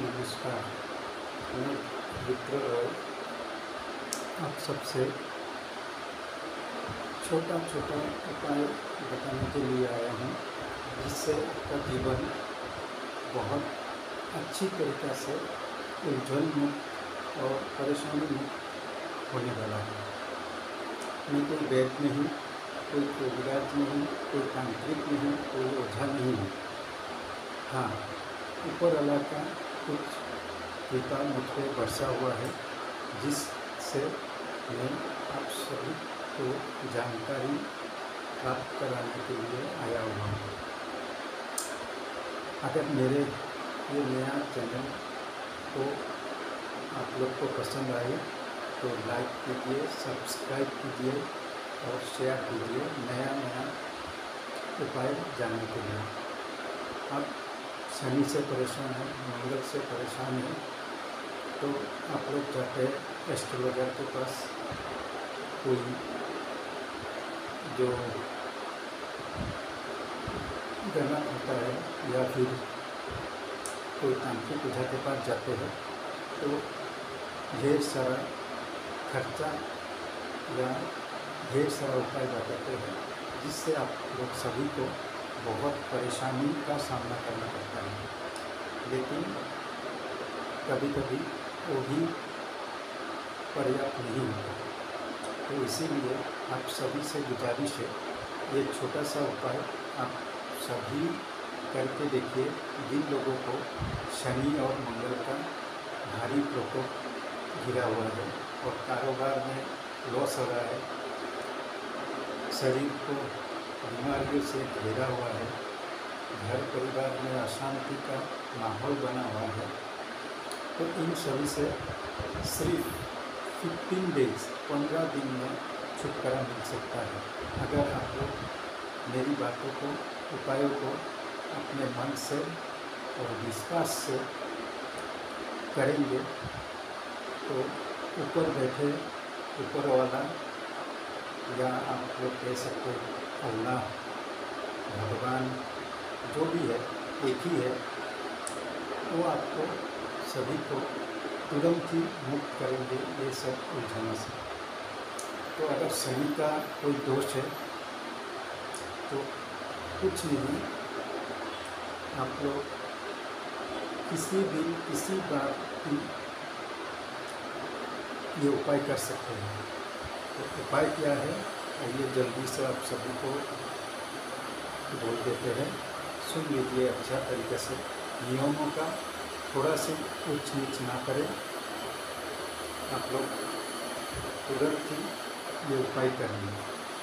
नमस्कार। मैं विक्टर रॉय आप सबसे छोटा छोटा उपाय बताने के लिए आया हूँ, जिससे आपका जीवन बहुत अच्छी तरीक़ा से उलझन मुक्त और परेशानी मुक्त होने वाला है। मैं कोई वैद्य नहीं, कोई कविराज नहीं, कोई तांत्रिक नहीं, कोई ओझा नहीं हूँ। हाँ, ऊपर वाला का कुछ कृपा मुझ पर बरसा हुआ है, जिससे मैं आप सभी को जानकारी प्राप्त कराने के लिए आया हुआ हूँ। अगर मेरे ये नया चैनल को आप लोग को पसंद आए तो लाइक कीजिए, सब्सक्राइब कीजिए और शेयर कीजिए नया उपाय जानने के लिए। आप शनि से परेशान हैं, मंगल से परेशान हैं, तो आप लोग जाते हैं एस्ट्रोलॉजर के पास। कोई जो गणक होता है या फिर कोई तांत्रिक ओझा के पास जाते हैं, तो ढेर सारा खर्चा या ढेर सारा उपाय बताते हैं, जिससे आप लोग सभी को बहुत परेशानी का सामना करना पड़ता है। लेकिन कभी कभी वो भी पर्याप्त नहीं होता। तो इसीलिए आप सभी से गुजारिश है, ये छोटा सा उपाय आप सभी करके देखिए। जिन लोगों को शनि और मंगल का भारी प्रकोप घिरा हुआ है और कारोबार में लॉस हो रहा है, शरीर को बीमारियों से घेरा हुआ है, घर परिवार में अशांति का माहौल बना हुआ है, तो इन सभी से सिर्फ 15 डेज 15 दिन में छुटकारा मिल सकता है। अगर आप लोग मेरी बातों को, उपायों को अपने मन से और विश्वास से करेंगे, तो ऊपर बैठे ऊपर वाला, या आप लोग कह सकते हैं अल्लाह, भगवान, जो भी है एक ही है, वो आपको सभी को तुरंत ही मुक्त करेंगे ये सब उलझनों से। तो अगर शनि का कोई दोष है तो कुछ नहीं, आप लोग किसी दिन किसी बात की ये उपाय कर सकते हैं। तो उपाय क्या है, आइए जल्दी से आप सभी को बोल देते हैं, सुन लीजिए अच्छा तरीके से। नियमों का थोड़ा सी ऊंच नीच ना करें, आप लोग तुरंत ही ये उपाय करेंगे।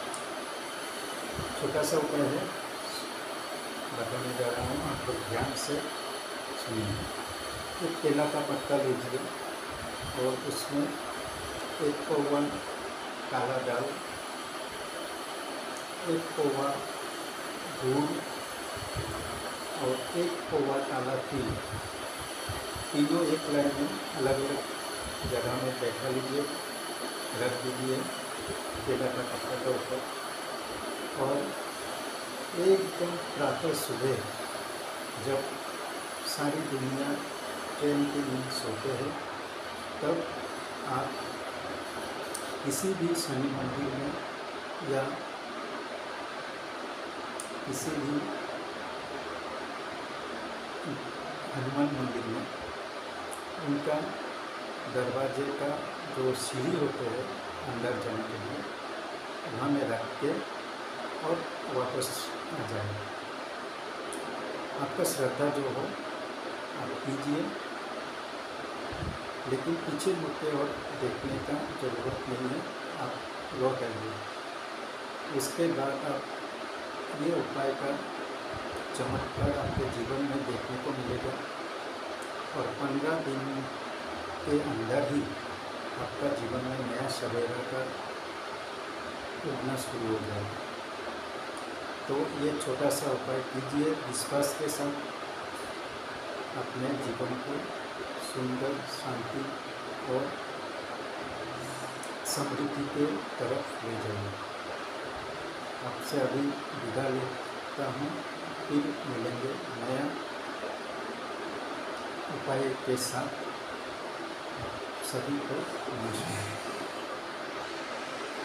छोटा सा उपाय है, बताने जा रहा हूँ, आप लोग ध्यान से सुनिए। एक केला का पत्ता लीजिए और उसमें 1 पौवा काला दाल, 1 पौवा गुड़ और 1 पौवा काला तिल, तीनों एक लाइन में अलग अलग जगह में बैठा लीजिए, रख दीजिए केला का पत्ता के ऊपर। और एकदम प्रातः सुबह जब सारी दुनिया चैन की नींद सोते हैं, तब आप किसी भी शनि मंदिर में या किसी भी हनुमान मंदिर में उनका दरवाजे का जो सीढ़ी होते हैं अंदर जाने के लिए, वहाँ में रख के और वापस आ जाए। आपका श्रद्धा जो हो आप कीजिए, लेकिन पीछे मुड़ के और देखने का ज़रूरत नहीं है, आप लौट आइए। उसके बाद आप ये उपाय का चमत्कार आपके जीवन में देखने को मिलेगा और 15 दिन के अंदर ही आपका जीवन में नया सवेरा का उगना शुरू हो जाएगा। तो ये छोटा सा उपाय कीजिए, विश्वास के साथ अपने जीवन को सुंदर, शांति और समृद्धि के तरफ ले जाइए। आपसे अभी विदा लेता हूँ, फिर मिलेंगे नया उपाय के साथ सभी को नमस्कार।